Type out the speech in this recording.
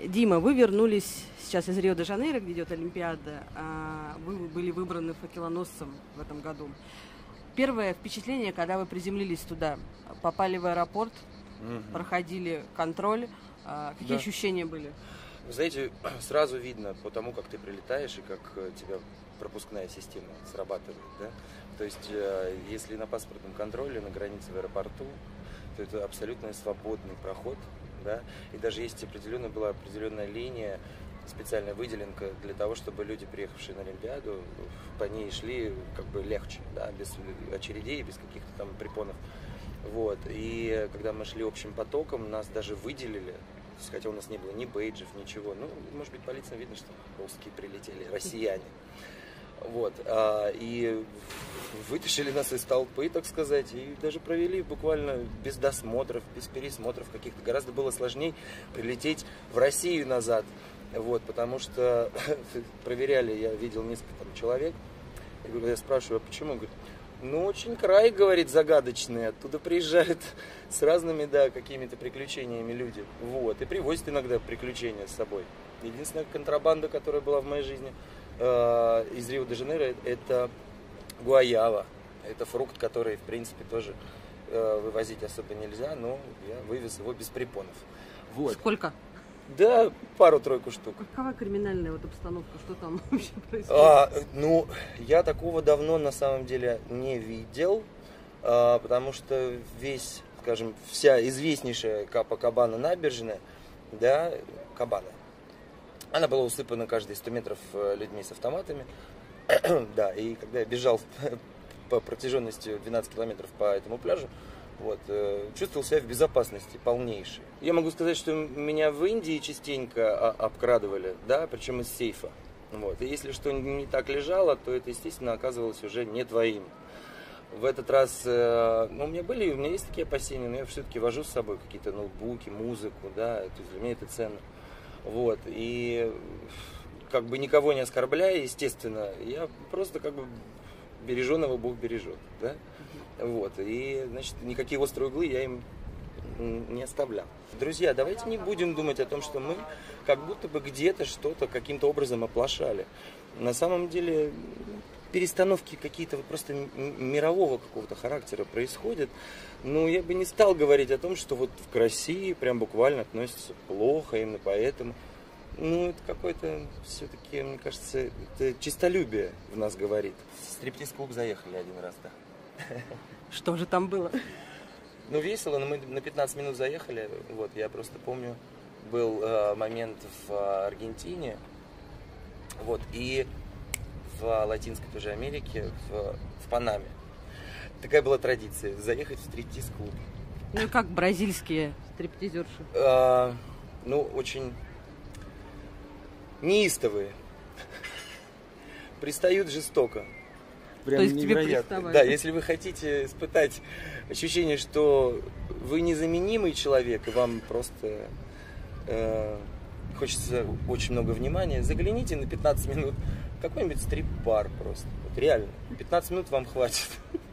Дима, вы вернулись сейчас из Рио-де-Жанейро, где идет Олимпиада. Вы были выбраны факелоносцем в этом году. Первое впечатление, когда вы приземлились туда, попали в аэропорт, проходили контроль, какие ощущения были? Вы знаете, сразу видно по тому, как ты прилетаешь и как тебя пропускная система срабатывает. Да? То есть, если на паспортном контроле, на границе в аэропорту, то это абсолютно свободный проход. Да? И даже есть была определенная линия, специальная выделенка для того, чтобы люди, приехавшие на Олимпиаду, по ней шли как бы легче, да? Без очередей, без каких-то там препонов. Вот. И когда мы шли общим потоком, нас даже выделили, хотя у нас не было ни бейджев, ничего. Ну, может быть, по лицам видно, что русские прилетели, россияне. Вот. И вытащили нас из толпы, так сказать, и даже провели буквально без досмотров, без пересмотров каких-то. Гораздо было сложнее прилететь в Россию назад, вот, потому что проверяли, я видел несколько там человек, и я спрашиваю, а почему? Говорит, ну, очень край, говорит, загадочный, оттуда приезжают с разными, да, какими-то приключениями люди, вот, и привозят иногда приключения с собой. Единственная контрабанда, которая была в моей жизни из Рио-де-Жанейро, это гуаява. Это фрукт, который, в принципе, тоже вывозить особо нельзя, но я вывез его без препонов. Вот. Сколько? Да, пару-тройку штук. Какова криминальная вот обстановка? Что там вообще происходит? Ну, я такого давно на самом деле не видел, потому что скажем, вся известнейшая Копакабана набережная, да, Кабана, она была усыпана каждые 100 метров людьми с автоматами. Да, и когда я бежал по протяженности 12 километров по этому пляжу, вот, чувствовал себя в безопасности полнейшей. Я могу сказать, что меня в Индии частенько обкрадывали, да, причем из сейфа. Вот. И если что не так лежало, то это, естественно, оказывалось уже не твоим. В этот раз, ну, у меня есть такие опасения, но я все-таки вожу с собой какие-то ноутбуки, музыку, да, то есть для меня это ценно. Вот, и как бы никого не оскорбляя, естественно, я просто как бы береженого Бог бережет, да, вот, и, значит, никакие острые углы я им не оставлял. Друзья, давайте не будем думать о том, что мы как будто бы где-то что-то каким-то образом оплошали. На самом деле перестановки какие-то вот просто мирового какого-то характера происходят. Но я бы не стал говорить о том, что вот к России прям буквально относятся плохо, именно поэтому. Ну, это какое-то все-таки, мне кажется, это чистолюбие в нас говорит. В стриптиз-клуб заехали один раз, да. Что же там было? Ну, весело, но мы на 15 минут заехали. Вот, я просто помню, был момент в Аргентине, вот, и в Латинской тоже Америке, в Панаме. Такая была традиция, заехать в стриптиз-клуб. Ну и как бразильские стриптизерши? Ну, очень неистовые. Пристают жестоко. Прям то есть невероятно. Да, если вы хотите испытать ощущение, что вы незаменимый человек, и вам просто хочется очень много внимания, загляните на 15 минут в какой-нибудь стрип-бар просто. Вот реально, 15 минут вам хватит.